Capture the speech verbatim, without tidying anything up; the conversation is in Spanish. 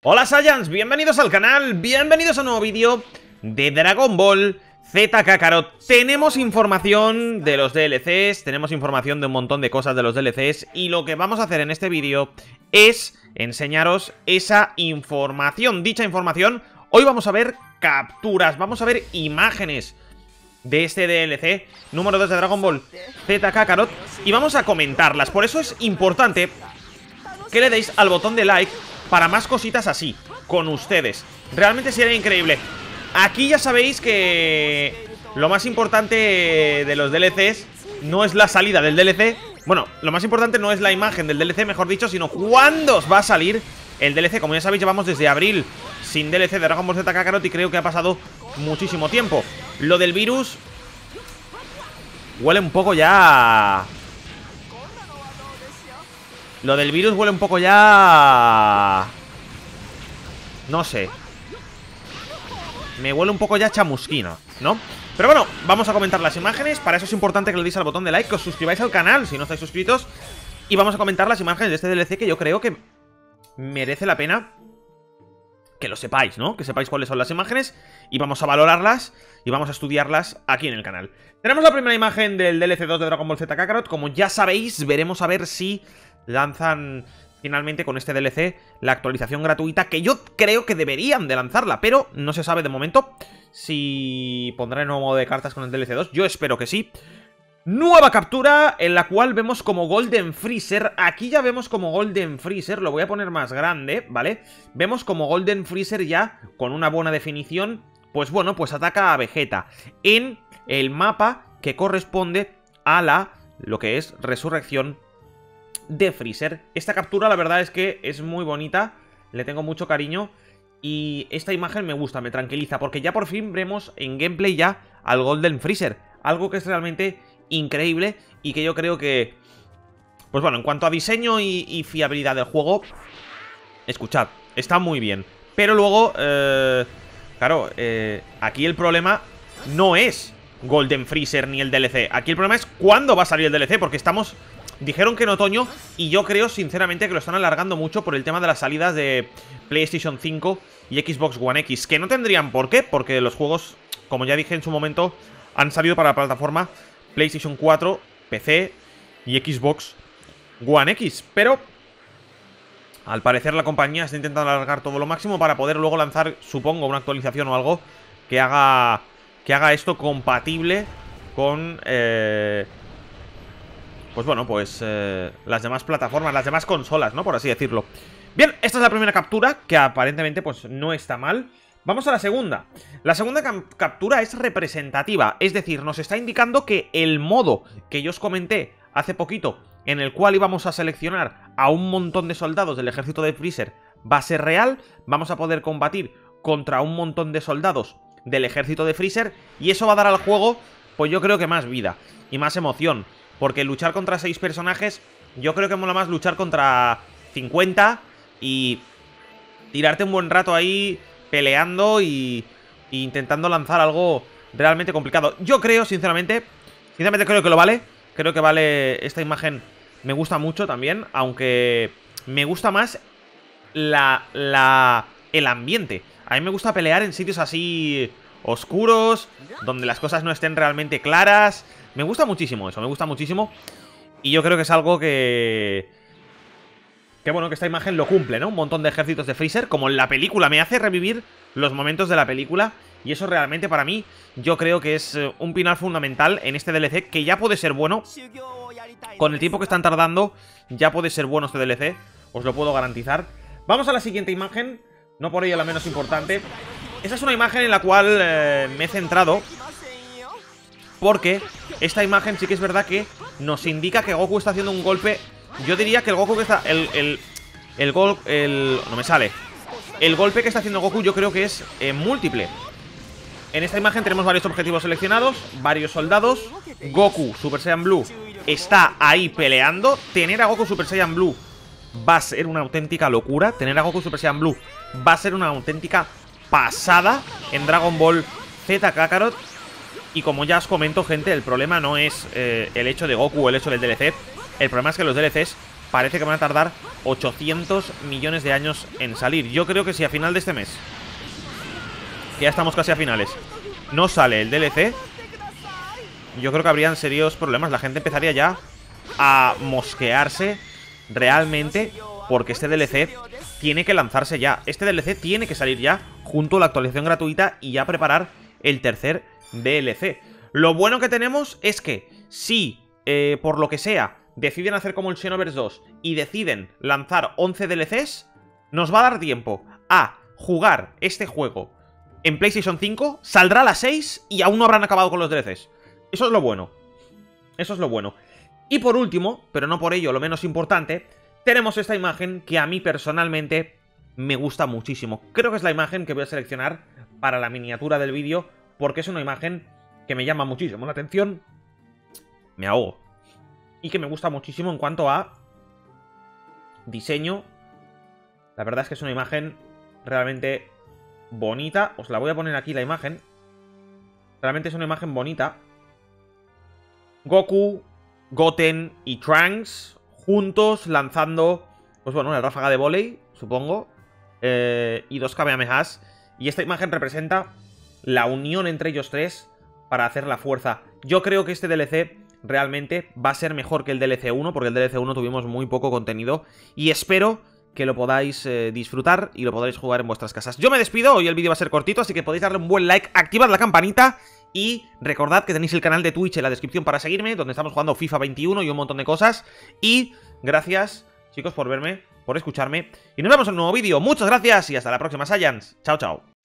Hola Saiyans, bienvenidos al canal, bienvenidos a un nuevo vídeo de Dragon Ball Z Kakarot. Tenemos información de los D L Cs, tenemos información de un montón de cosas de los D L Cs y lo que vamos a hacer en este vídeo es enseñaros esa información. Dicha información, hoy vamos a ver capturas, vamos a ver imágenes de este D L C número dos de Dragon Ball Z Kakarot y vamos a comentarlas. Por eso es importante que le deis al botón de like para más cositas así, con ustedes. Realmente sería increíble. Aquí ya sabéis que lo más importante de los D L Cs no es la salida del D L C. Bueno, lo más importante no es la imagen del D L C, mejor dicho, sino cuándo va a salir el D L C. Como ya sabéis, llevamos desde abril sin D L C de Dragon Ball Z Kakarot y creo que ha pasado muchísimo tiempo. Lo del virus huele un poco ya... Lo del virus huele un poco ya... No sé. Me huele un poco ya chamusquina, ¿no? Pero bueno, vamos a comentar las imágenes. Para eso es importante que le deis al botón de like, que os suscribáis al canal si no estáis suscritos. Y vamos a comentar las imágenes de este D L C que yo creo que merece la pena que lo sepáis, ¿no? Que sepáis cuáles son las imágenes y vamos a valorarlas y vamos a estudiarlas aquí en el canal. Tenemos la primera imagen del D L C dos de Dragon Ball Z Kakarot. Como ya sabéis, veremos a ver si lanzan finalmente con este D L C la actualización gratuita, que yo creo que deberían de lanzarla, pero no se sabe de momento si pondrán el nuevo modo de cartas con el D L C dos. Yo espero que sí. Nueva captura en la cual vemos como Golden Freezer. Aquí ya vemos como Golden Freezer, lo voy a poner más grande, ¿vale? Vemos como Golden Freezer ya con una buena definición, pues bueno, pues ataca a Vegeta en el mapa que corresponde a la, lo que es Resurrección de Freezer. Esta captura la verdad es que es muy bonita, le tengo mucho cariño y esta imagen me gusta, me tranquiliza, porque ya por fin vemos en gameplay ya al Golden Freezer, algo que es realmente increíble y que yo creo que, pues bueno, en cuanto a diseño y, y fiabilidad del juego, escuchad, está muy bien, pero luego, eh, claro, eh, aquí el problema no es Golden Freezer ni el D L C, aquí el problema es cuándo va a salir el D L C, porque estamos... Dijeron que en otoño y yo creo sinceramente que lo están alargando mucho por el tema de las salidas de PlayStation cinco y Xbox One X, que no tendrían por qué, porque los juegos, como ya dije en su momento, han salido para la plataforma PlayStation cuatro, P C y Xbox One X, pero al parecer la compañía está intentando alargar todo lo máximo para poder luego lanzar, supongo, una actualización o algo que haga, que haga esto compatible con... Eh, Pues bueno, pues eh, las demás plataformas, las demás consolas, ¿no? Por así decirlo. Bien, esta es la primera captura, que aparentemente pues no está mal. Vamos a la segunda. La segunda captura es representativa, es decir, nos está indicando que el modo que yo os comenté hace poquito, en el cual íbamos a seleccionar a un montón de soldados del ejército de Freezer, va a ser real. Vamos a poder combatir contra un montón de soldados del ejército de Freezer y eso va a dar al juego, pues yo creo que más vida y más emoción. Porque luchar contra seis personajes, yo creo que mola más luchar contra cincuenta y tirarte un buen rato ahí peleando y, y intentando lanzar algo realmente complicado. Yo creo, sinceramente, sinceramente creo que lo vale. Creo que vale, esta imagen me gusta mucho también, aunque me gusta más la, la, el ambiente. A mí me gusta pelear en sitios así oscuros, donde las cosas no estén realmente claras. Me gusta muchísimo eso, me gusta muchísimo. Y yo creo que es algo que... Que bueno, que esta imagen lo cumple, ¿no? Un montón de ejércitos de Freezer, como en la película. Me hace revivir los momentos de la película. Y eso realmente para mí, yo creo que es un pilar fundamental en este D L C, que ya puede ser bueno. Con el tiempo que están tardando, ya puede ser bueno este D L C. Os lo puedo garantizar. Vamos a la siguiente imagen, no por ello la menos importante. Esta es una imagen en la cual eh, me he centrado, porque esta imagen sí que es verdad que nos indica que Goku está haciendo un golpe. Yo diría que el Goku que está... El, el, el gol... El, no me sale. El golpe que está haciendo Goku yo creo que es eh, múltiple. En esta imagen tenemos varios objetivos seleccionados, varios soldados. Goku Super Saiyan Blue está ahí peleando. Tener a Goku Super Saiyan Blue va a ser una auténtica locura. Tener a Goku Super Saiyan Blue va a ser una auténtica pasada en Dragon Ball Z Kakarot. Y como ya os comento, gente, el problema no es eh, el hecho de Goku o el hecho del D L C. El problema es que los D L Cs parece que van a tardar ochocientos millones de años en salir. Yo creo que si a final de este mes, que ya estamos casi a finales, no sale el D L C, yo creo que habrían serios problemas. La gente empezaría ya a mosquearse realmente, porque este D L C tiene que lanzarse ya. Este D L C tiene que salir ya, junto a la actualización gratuita, y ya preparar el tercer D L C. Lo bueno que tenemos es que si, eh, por lo que sea, deciden hacer como el Xenoverse dos y deciden lanzar once D L Cs, nos va a dar tiempo a jugar este juego en PlayStation cinco, saldrá a las seis y aún no habrán acabado con los D L Cs. Eso es lo bueno. Eso es lo bueno. Y por último, pero no por ello lo menos importante, tenemos esta imagen que a mí personalmente me gusta muchísimo. Creo que es la imagen que voy a seleccionar para la miniatura del vídeo, porque es una imagen que me llama muchísimo la atención. Me ahogo. Y que me gusta muchísimo en cuanto a diseño. La verdad es que es una imagen realmente bonita. Os la voy a poner aquí la imagen. Realmente es una imagen bonita. Goku, Goten y Trunks juntos lanzando, pues bueno, una ráfaga de volei, supongo, eh, y dos Kamehamehas. Y esta imagen representa la unión entre ellos tres para hacer la fuerza. Yo creo que este D L C realmente va a ser mejor que el D L C uno, porque el D L C uno tuvimos muy poco contenido, y espero que lo podáis eh, disfrutar y lo podáis jugar en vuestras casas. Yo me despido, hoy el vídeo va a ser cortito, así que podéis darle un buen like, activad la campanita y recordad que tenéis el canal de Twitch en la descripción para seguirme, donde estamos jugando FIFA veintiuno y un montón de cosas. Y gracias, chicos, por verme, por escucharme, y nos vemos en un nuevo vídeo. Muchas gracias y hasta la próxima, Saiyans. Chao, chao.